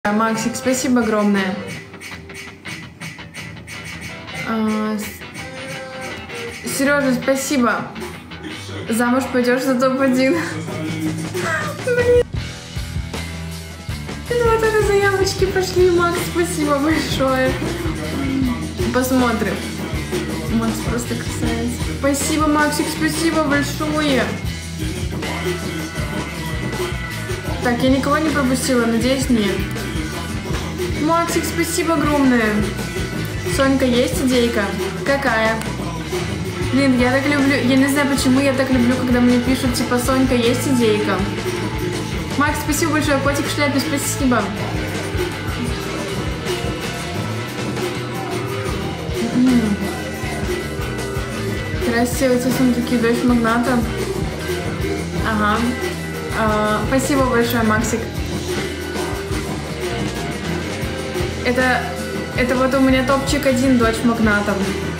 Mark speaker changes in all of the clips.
Speaker 1: Максик, спасибо огромное. Сережа, спасибо. Замуж пойдешь за топ-1. Блин. Вот это заявочки пошли, Макс, спасибо большое. Посмотрим. Макс просто красавец. Спасибо, Максик, спасибо большое. Так, я никого не пропустила, надеюсь, нет. Максик, спасибо огромное. Сонька, есть идейка? Какая? Блин, я так люблю, я не знаю, почему я так люблю, когда мне пишут, типа, Сонька, есть идейка? Макс, спасибо большое, котик в шляпе, спасибо. Красивые эти сундуки, дочь магната. Ага. Спасибо большое, Максик. Это вот у меня топчик 1, дочь магната.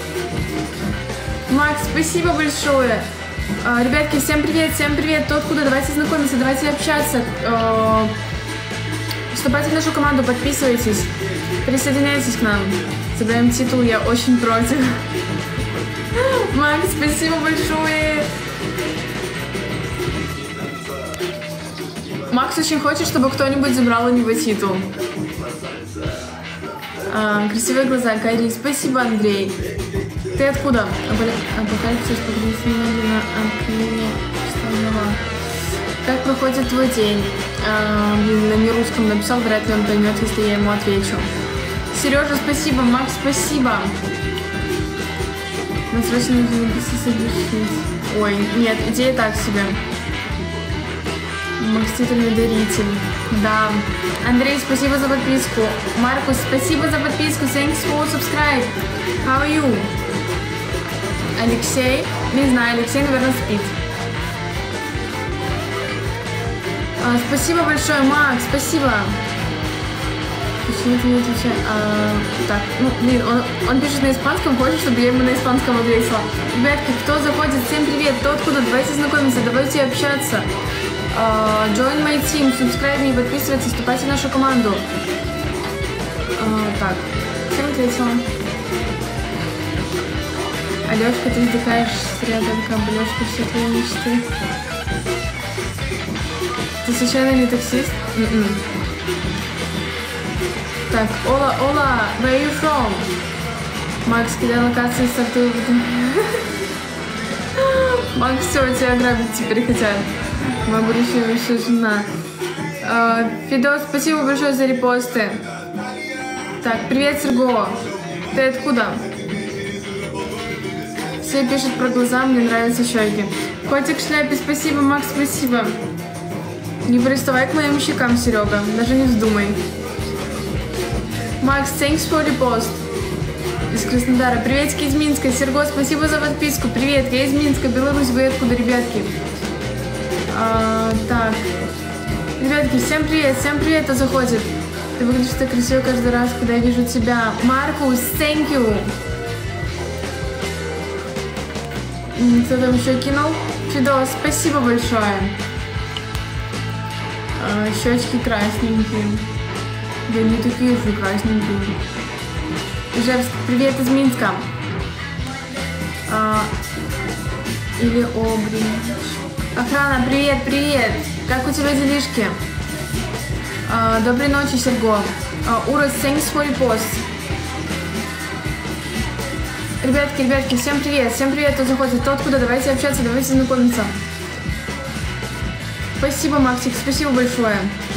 Speaker 1: Макс, спасибо большое. Ребятки, всем привет, кто откуда, давайте знакомиться, давайте общаться. Вступайте в нашу команду, подписывайтесь, присоединяйтесь к нам. Забираем титул, я очень против. Макс, спасибо большое. Макс очень хочет, чтобы кто-нибудь забрал у него титул. Красивые глаза, Кари. Спасибо, Андрей. Ты откуда? Апокалипсис на Как проходит твой день? На нерусском написал, вряд ли он поймет, если я ему отвечу. Сережа, спасибо. Макс, спасибо. На срочно нужно согласиться. Ой, нет, идея так себе. Мстительный даритель. Да. Андрей, спасибо за подписку. Маркус, спасибо за подписку. Thanks for subscribe. How are you? Алексей? Не знаю, Алексей, наверное, спит. Спасибо большое, Макс, спасибо. Почему ты не отвечаешь? Так, ну, блин, он пишет на испанском, хочет, чтобы я ему на испанском ответила. Ребятки, кто заходит, всем привет, кто откуда, давайте знакомиться, давайте общаться. Join my team, subscribe me, подписывайтесь, вступайте в нашу команду. Так, всем ответила. Алёшка, ты вздыхаешь с рядом Алёшка, все твои мечты. Ты случайно не таксист? Так, Ола, where are you from? Макс, когда локации стартуют. Макс, все, тебя грабить теперь хотят. Моя будущая жена. Фидос, спасибо большое за репосты. Так, привет, Серго. Ты откуда? Все пишут про глаза, мне нравятся щеки. Котик в шляпе, спасибо, Макс, спасибо. Не приставай к моим щекам, Серега, даже не вздумай. Макс, thanks for repost. Из Краснодара. Приветики из Минска. Серго, спасибо за подписку. Привет, я из Минска, Беларусь. Вы откуда, ребятки? Так. Ребятки, всем привет, кто заходит. Ты выглядишь так красиво каждый раз, когда я вижу тебя. Маркус, thank you. Кто там еще кинул? Фидос, спасибо большое. Щечки красненькие. Да не такие же красненькие. Ижевск, привет из Минска. Или Обри. Охрана, привет. Как у тебя делишки? Доброй ночи, Серго. Урос, thanks for repost. Ребятки, всем привет, кто заходит, кто откуда, давайте общаться, давайте знакомиться. Спасибо, Максик, спасибо большое.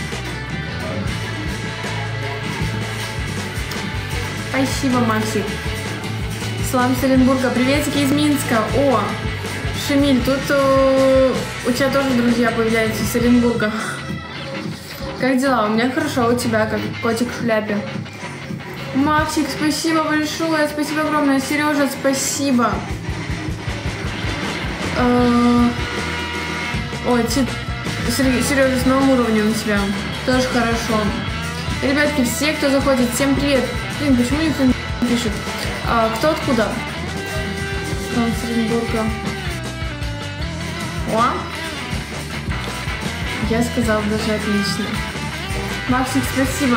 Speaker 1: Спасибо, Максик. Слава с Оренбурга, приветики из Минска. О, Шамиль, тут у тебя тоже друзья появляются с Оренбурга. Как дела? У меня хорошо, у тебя как котик в шляпе. Максик, спасибо большое, спасибо огромное. Сережа, спасибо. Ой, Сережа, с новым уровнем у тебя. Тоже хорошо. Ребятки, все, кто заходит, всем привет. Блин, почему никто не пишет? Кто откуда? С Оренбурга. О! Я сказала даже отлично. Максик, спасибо.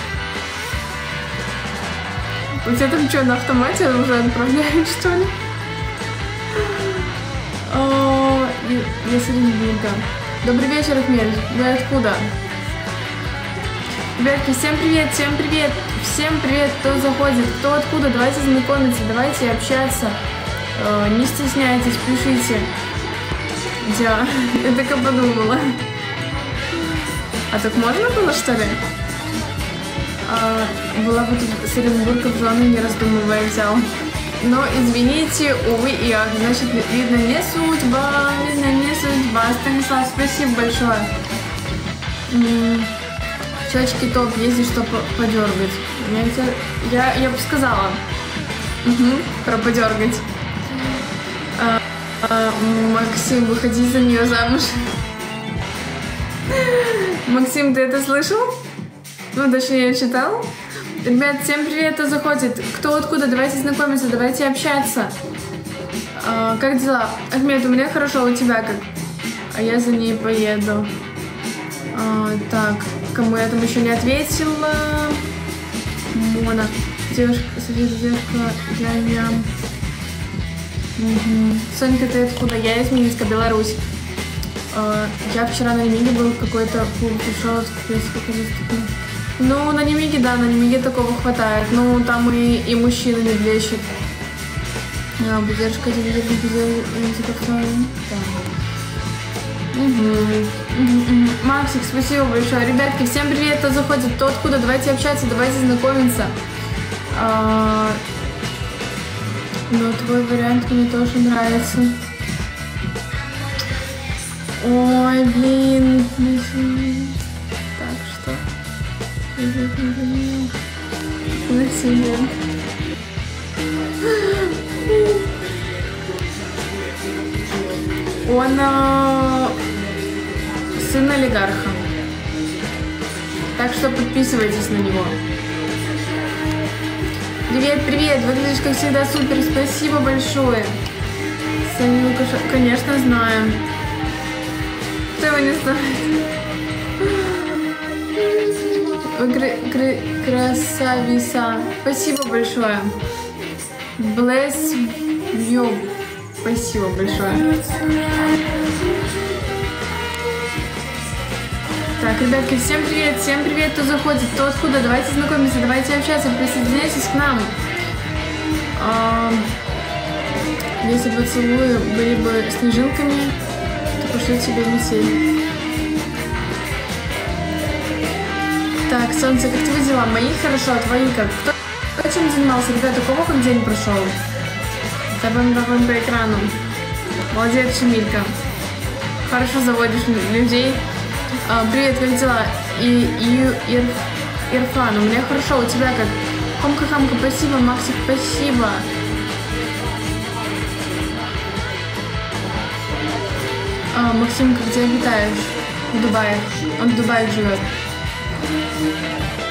Speaker 1: У тебя там что, на автомате уже отправляют, что ли? Я Средневинка. Добрый вечер, Ахмель. Вы откуда? Ребятки, всем привет, всем привет. Всем привет, кто заходит, кто откуда. Давайте знакомиться, давайте общаться. Не стесняйтесь, пишите. Я так и подумала. А так можно было, что ли? Была бы тут с Оренбурга в жены, не раздумывая взял. Но, извините, увы и ах, значит, видно, не судьба, Станислав, спасибо большое. Щечки топ, если что, подергать. Я бы сказала. Про подергать. Максим, выходи за нее замуж. Максим, ты это слышал? Ну, точнее, читал? Ребят, всем привет, кто заходит. Кто откуда, давайте знакомиться, давайте общаться. Как дела? Ахмед, у меня хорошо, у тебя как? А я за ней поеду. Так, кому я там еще не ответила? Мона. Девушка, я... Сонька, ты откуда? Я из Минска, Беларусь. Я вчера на Немиге был, какой-то клуб пришел. Ну, на Немиге, да, на Немиге такого хватает. Ну, там и мужчины не блещут. Поддержка Максик, спасибо большое. Ребятки, всем привет, кто заходит, кто откуда. Давайте общаться, давайте знакомиться. Но твой вариант мне тоже нравится. Ой, блин. Так, что? Он сын олигарха. Так что подписывайтесь на него. Привет, привет, выглядишь как всегда супер, спасибо большое. Саня Лукаша, конечно, знаем. Кто его не знает? Красавица. Спасибо большое. Bless you. Спасибо большое. Так, ребятки, всем привет, кто заходит, кто откуда, давайте знакомиться, давайте общаться, присоединяйтесь к нам. Если поцелуи были бы снежинками, то пошлю тебе метель. Так, солнце, как твои дела? Мои хорошо, а твои как? Кто чем занимался? Ребята, кого как день прошел? Тапаем по экрану. Молодец, Шемилька. Хорошо заводишь людей. Привет, как дела? Ирфан, у меня хорошо, у тебя как? Хамка-хамка, спасибо, Максик, спасибо. Максим, где обитаешь? В Дубае. Он в Дубае живет.